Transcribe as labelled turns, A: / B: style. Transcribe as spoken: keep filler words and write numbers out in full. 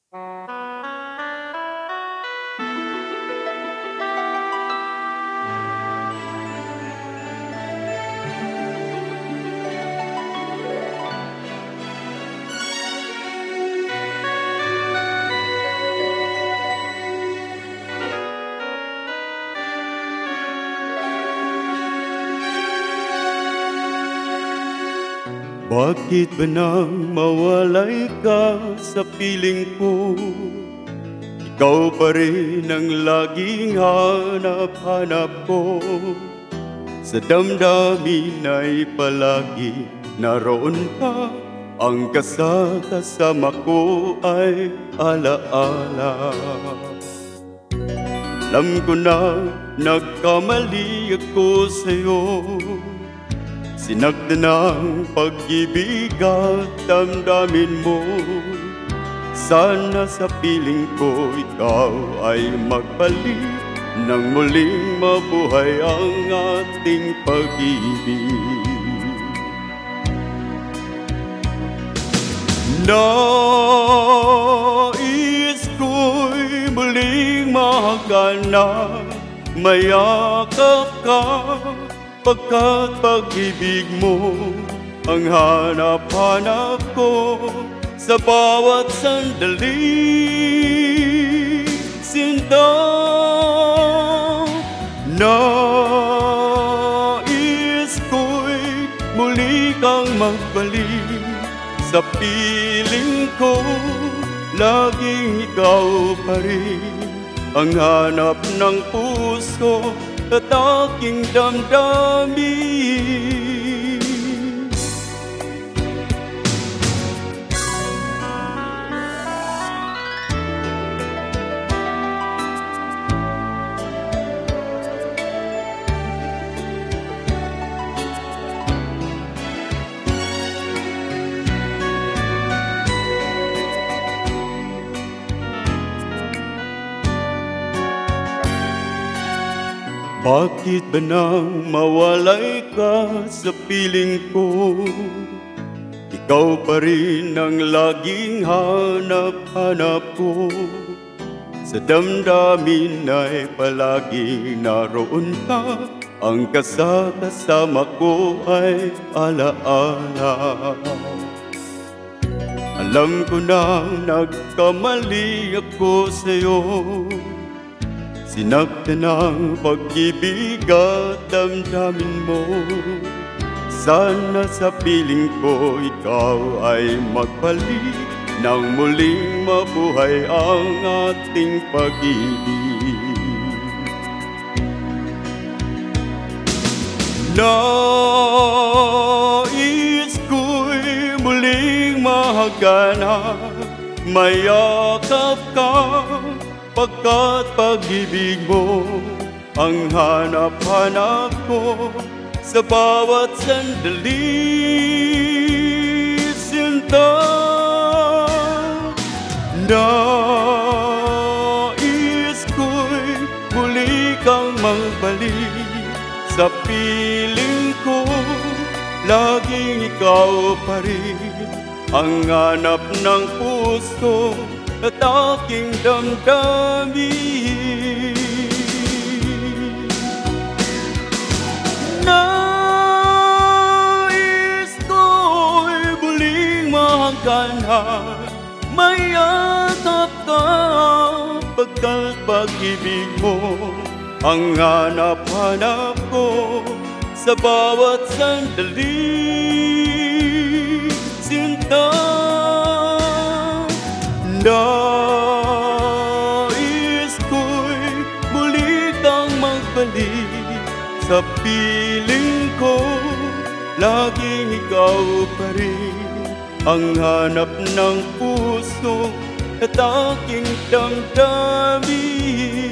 A: Bakit ba nang mawalay ka sa piling ko? Ikaw pa rin ang laging hanap-hanap ko. Sa damdamin ay palagi naroon ka. Ang kasama ko ay alaala. Alam ko na nagkamali ako sa'yo. Sinaktan ng pag-ibig at damdamin mo. Sana sa piling ko ikaw ay magbalik nang muling mabuhay ang ating pag-ibig. Nais ko'y muling mahanap, mayakap ka, pagkat pag-ibig mo ang hanap-hanap ko sa bawat sandali. Sinta, nais ko'y muli kang magbalik sa piling ko. Laging ikaw pa rin ang hanap ng puso at aking damdamin. Bakit ba nang mawalay ka sa piling ko? Ikaw pa rin ang laging hanap-hanap ko. Sa damdamin ay palagi naroon ka. Ang kasama ko ay alaala. Alam ko na nagkamali ako sa'yo. Sinaktan ng pag-ibig at damdamin mo. Sana sa piling ko ikaw ay magbalik nang muling mabuhay ang ating pag-ibig. Nais ko'y muling mahaganap, mayakap ka, pagkat pag-ibig mo ang hanap-hanap ko sa bawat sandali. Sinta, nais ko'y muli kang magbalik sa piling ko. Laging ikaw pa rin ang hanap ng puso at aking damdamin. Nais ko'y muling mahanap, mayakap ka, pagkat pag-ibig mo ang hanap-hanap ko sa bawat sandali. Sinta, nais ko'y muli kang magbalik sa piling ko. Laging ikaw pa rin ang hanap ng puso at aking damdamin.